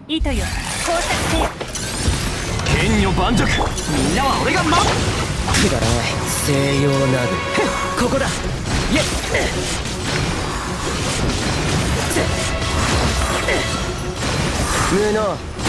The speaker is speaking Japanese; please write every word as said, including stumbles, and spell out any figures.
糸よ工作せよ。 剣女盤石。みんなは俺が守る。 くだらない西洋などここだ。イエッ無能